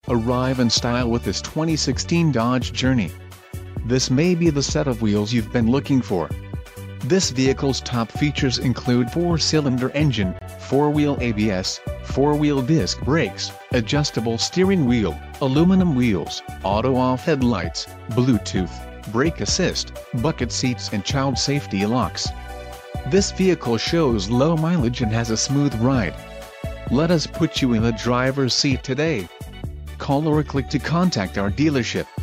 Arrive in style with this 2016 Dodge Journey. This may be the set of wheels you've been looking for. This vehicle's top features include 4-cylinder engine, 4-wheel ABS, 4-wheel disc brakes, adjustable steering wheel, aluminum wheels, auto-off headlights, Bluetooth, brake assist, bucket seats and child safety locks. This vehicle shows low mileage and has a smooth ride. Let us put you in the driver's seat today. Call or click to contact our dealership.